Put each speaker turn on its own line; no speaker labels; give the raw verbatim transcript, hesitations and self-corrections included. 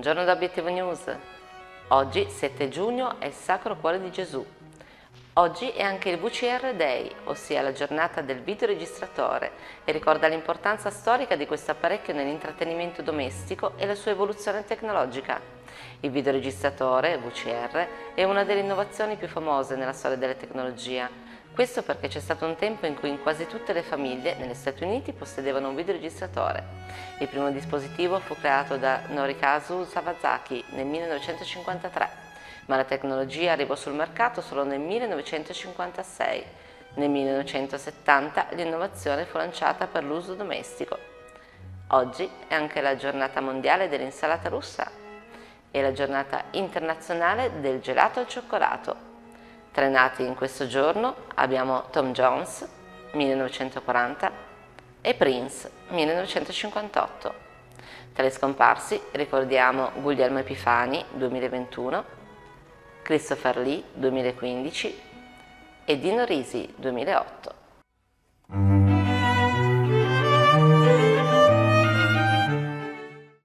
Buongiorno da Obiettivo News. Oggi, sette giugno, è il Sacro Cuore di Gesù. Oggi è anche il V C R Day, ossia la giornata del videoregistratore, e ricorda l'importanza storica di questo apparecchio nell'intrattenimento domestico e la sua evoluzione tecnologica. Il videoregistratore, V C R, è una delle innovazioni più famose nella storia della tecnologia. Questo perché c'è stato un tempo in cui in quasi tutte le famiglie negli Stati Uniti possedevano un videoregistratore. Il primo dispositivo fu creato da Norikazu Sawasaki nel millenovecentocinquantatré, ma la tecnologia arrivò sul mercato solo nel millenovecentocinquantasei. Nel millenovecentosettanta l'innovazione fu lanciata per l'uso domestico. Oggi è anche la giornata mondiale dell'insalata russa e la giornata internazionale del gelato al cioccolato. Tra i nati in questo giorno abbiamo Tom Jones, millenovecentoquaranta, e Prince, millenovecentocinquantotto. Tra i scomparsi ricordiamo Guglielmo Epifani, duemilaventuno, Christopher Lee, duemilaquindici, e Dino Risi, duemilaotto.